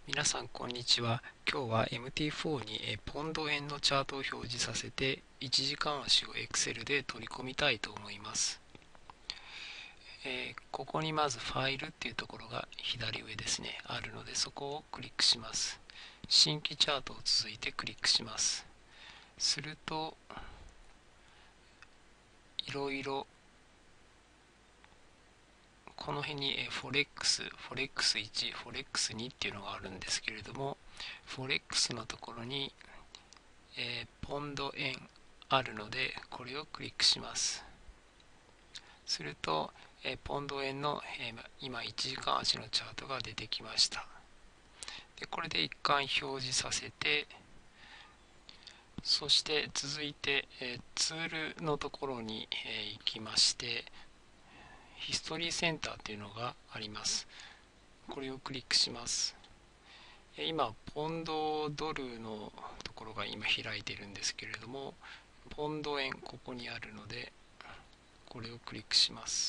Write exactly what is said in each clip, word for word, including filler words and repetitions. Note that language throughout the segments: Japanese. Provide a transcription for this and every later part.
皆さんこんにちは。今日は エムティーフォー にえポンド円のチャートを表示させていちじかん足を Excel で取り込みたいと思います。えーここにまずファイルっていうところが左上ですね、あるのでそこをクリックします。新規チャートを続いてクリックします。すると、いろいろこの辺にフォレックス、フォレックスいち、フォレックスにっていうのがあるんですけれども、フォレックスのところにえーポンド円あるので、これをクリックします。すると、えーポンド円の、えー今いちじかん足のチャートが出てきました。でこれで一貫表示させて、そして続いて、えーツールのところに、えー行きまして、ヒストリーセンターっていうのがあります。これをクリックします。今、ポンドドルのところが今開いているんですけれども、ポンド円ここにあるので、これをクリックします。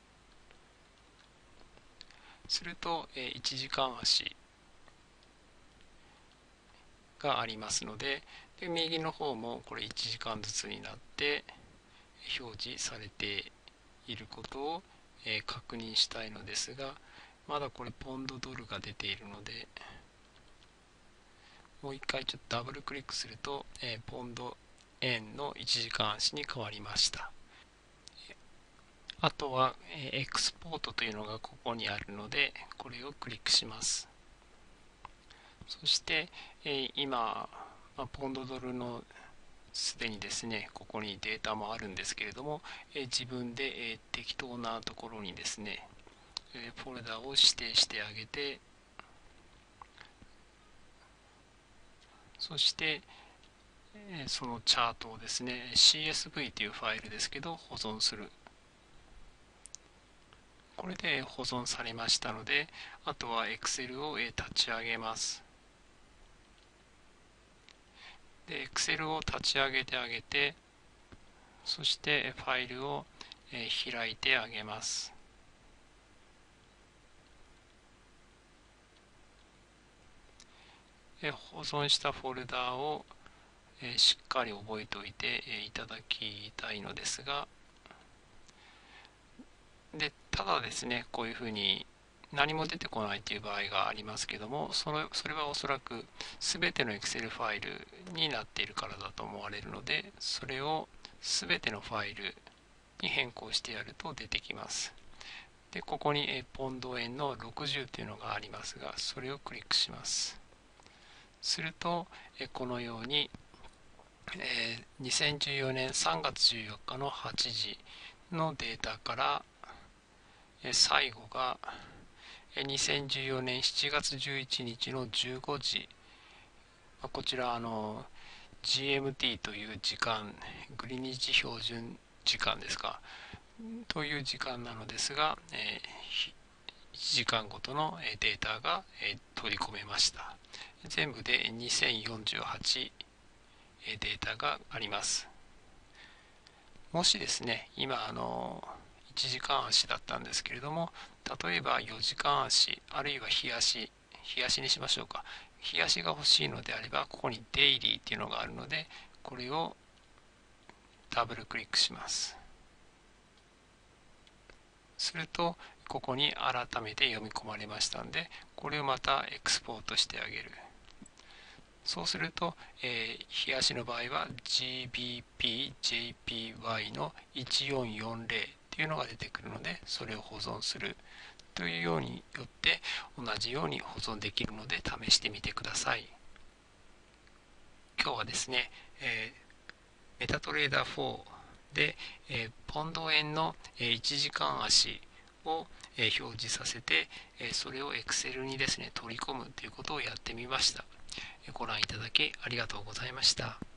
すると、いちじかん足がありますので、で右の方もこれいちじかんずつになって表示されていることを確認したいのですが、まだこれポンドドルが出ているので、もう一回ちょっとダブルクリックすると、ポンド円のいちじかん足に変わりました。あとは、エクスポートというのがここにあるので、これをクリックします。そして、今、ポンドドルのすでにですね、ここにデータもあるんですけれども、自分で適当なところにですね、フォルダを指定してあげて、そしてそのチャートをですね、シーエスブイ というファイルですけど保存する。これで保存されましたので、あとは Excel を立ち上げます。で Excel を立ち上げてあげて、そしてファイルを開いてあげます。保存したフォルダをしっかり覚えておいていただきたいのですが、でただですね、こういうふうに何も出てこないという場合がありますけども、それそれはおそらく全ての Excel ファイルになっているからだと思われるので、それを全てのファイルに変更してやると出てきます。でここにポンド円のろくじゅうというのがありますが、それをクリックします。するとこのようににせんじゅうよねんさんがつじゅうよっかのはちじのデータから、最後がにせんじゅうよねんしちがつじゅういちにちのじゅうごじ、こちらあの ジーエムティー という時間、グリニッジ標準時間ですか、という時間なのですが、いちじかんごとのデータが取り込めました。全部でにせんよんじゅうはちデータがあります。もしですね、今あのいちじかん足だったんですけれども、例えばよじかん足、あるいは日足、日足にしましょうか。日足が欲しいのであれば、ここにデイリーっていうのがあるので、これをダブルクリックします。すると、ここに改めて読み込まれましたので、これをまたエクスポートしてあげる。そうすると、えー、日足の場合は ジービーピージェーピーワイ のいちよんよんゼロというのが出てくるので、それを保存するというようによって同じように保存できるので試してみてください。今日はですね、えー、メタトレーダーフォーで、えー、ポンド円のいちじかん足を表示させて、それを Excel にですね取り込むということをやってみました。ご覧いただきありがとうございました。